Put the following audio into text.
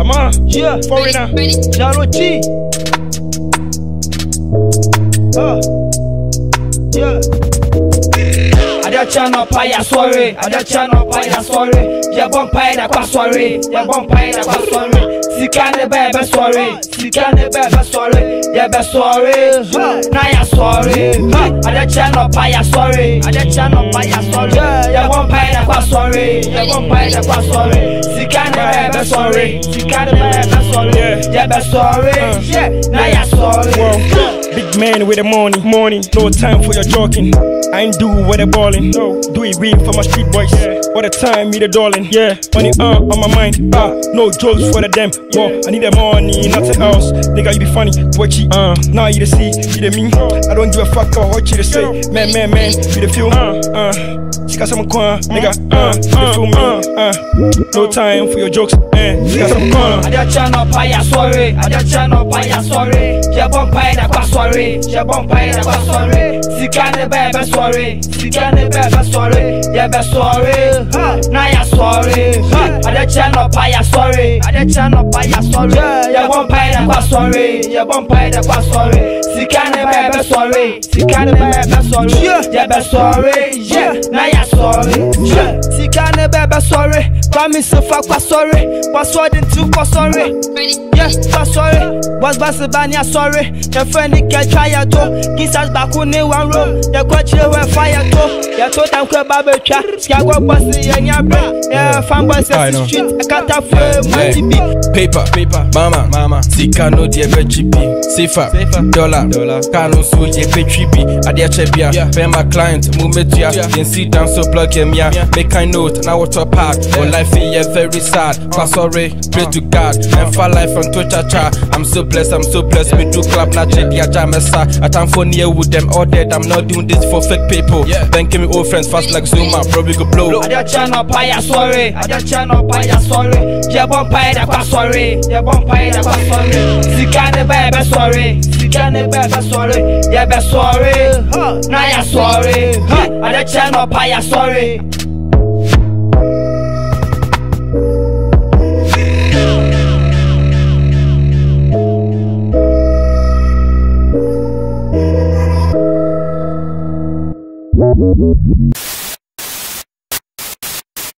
Lamar, yeah, foreigner, Yaro G. Yeah. I just turn up, I sorry. I just turn up, I sorry. Yeah, bumpy, that sorry. Yeah, bumpy, that sorry. Sikane baby, sorry. Sikane baby, sorry. Yeah, be sorry. Now you're sorry. I just turn up, I sorry. I just turn up, I sorry. Yeah, bumpy, that sorry. Yeah, bumpy, that sorry. Sikane baby, sorry. Sikane baby, sorry. Yeah, be sorry. Yeah, now you're sorry. Big man with the money, no time for your joking. I ain't do with the balling, no. Do it real for my street boys. All the time, me the darling, yeah. Money on my mind, no jokes for the them. I need the money, nothing else. Nigga, you be funny, watch it. Now you the see, you the me. I don't give a fuck about what you the say. Man, you the feel. Sika some coin, nigga, you feel me? No time for your jokes, sika some coin. I just turn up, I sorry. I just turn up, I sorry. Yeah, bumpy, that sorry. Yeah, bumpy, that sorry. Sikane baby, sorry. Sikane baby, sorry. Yeah, be sorry. Now you're sorry. I just turn up, I sorry. I just turn up, I sorry. Yeah, bumpy, that sorry. Yeah, bumpy, that sorry. Sikane baby, sorry. Sikane baby, sorry. Yeah, be sorry. Yeah, now you're sorry. Sikane baby, sorry. Promise to fuck, sorry. Was what into for sorry. Yeah, sorry. Was Basabania, sorry. Your friend can try your door. Kiss us back on one room. The coach will fire to. You told them to Babacha. Scago Bossy and your brain. Yeah, fanboys at the street. I can't afford my TP. Paper, mama. Sika no dear GP. Safer, dollar. Cano so ye pay trippy. Adia chepia. Pay my client. Mumetia. Then sit down so plug him ya. Make I note. Now what up hard. One life is very sad. Pass sorry. Pray to God. And for life on Twitter. I'm so blessed. Me do clap na check ya jamesa. I time for near with them all dead. I'm not doing this for fake people. Then give me old friends fast like Zuma. Probably go blow. I just turn up, I sorry. I just turn up, I sorry. Yeah, bumpy, that sorry. Yeah, bumpy, that sorry. Sikane baby, sorry. Sikane baby, sorry. Yeah, be sorry. Now you're sorry. I just turn up, I sorry.